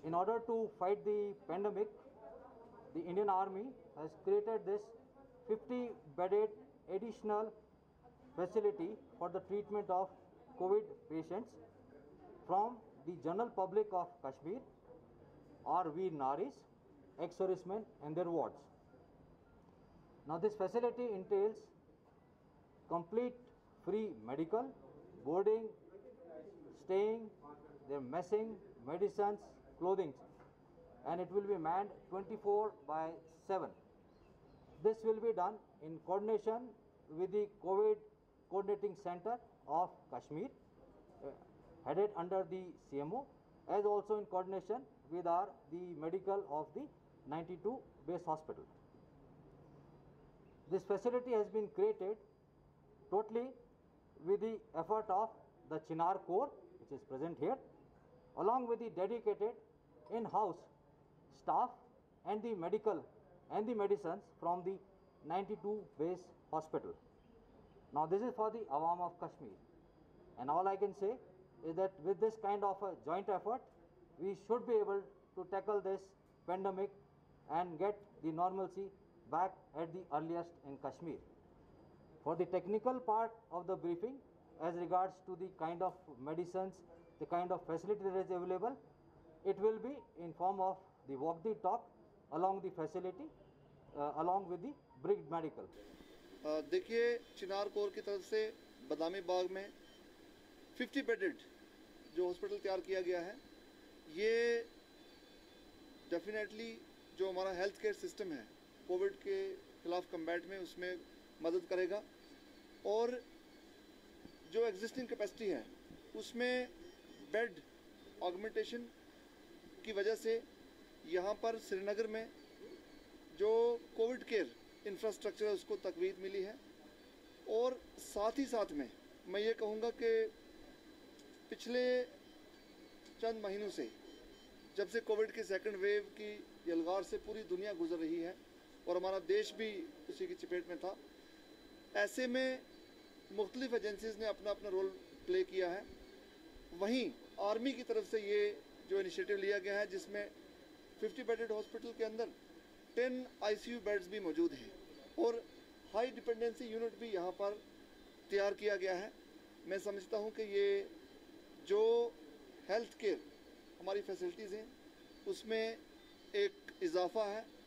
In order to fight the pandemic, the Indian Army has created this 50-bedded additional facility for the treatment of COVID patients from the general public of Kashmir or Veer Naris, ex-servicemen and their wards. Now this facility entails complete free medical, boarding, staying, their messing, medicines, clothing, and it will be manned 24/7. This will be done in coordination with the COVID Coordinating Center of Kashmir, headed under the CMO, as also in coordination with the medical of the 92 base hospital. This facility has been created totally with the effort of the Chinar Corps, which is present here, along with the dedicated in-house staff and the medical and the medicines from the 92 base hospital. Now this is for the Awam of Kashmir, and all I can say is that with this kind of a joint effort, we should be able to tackle this pandemic and get the normalcy back at the earliest in Kashmir. For the technical part of the briefing, as regards to the kind of medicines, the kind of facility that is available, it will be in form of the walk the talk along the facility, along with the Brigade Medical. देखिए, चिनार core की तरफ से बदामी बाग में 50 bedded जो hospital तैयार किया गया है, ये डेफिनेटली जो हमारा हेल्थ केयर सिस्टम है कोविड के खिलाफ कम्बैट में उसमें मदद करेगा, और जो एग्जिस्टिंग कैपेसिटी है उसमें बेड ऑगमेंटेशन की वजह से यहाँ पर श्रीनगर में जो कोविड केयर इंफ्रास्ट्रक्चर है उसको तकवीद मिली है। और साथ ही साथ में मैं ये कहूँगा कि पिछले चंद महीनों से जब से कोविड की सेकंड वेव की यलगार से पूरी दुनिया गुजर रही है और हमारा देश भी उसी की चपेट में था, ऐसे में मुख्तलिफ एजेंसीज़ ने अपना अपना रोल प्ले किया है। वहीं आर्मी की तरफ से ये जो इनिशिएटिव लिया गया है, जिसमें 50 बेडेड हॉस्पिटल के अंदर 10 ICU बेड्स भी मौजूद हैं और हाई डिपेंडेंसी यूनिट भी यहाँ पर तैयार किया गया है। मैं समझता हूँ कि ये जो हेल्थ केयर हमारी फैसिलिटीज़ हैं उसमें एक इजाफा है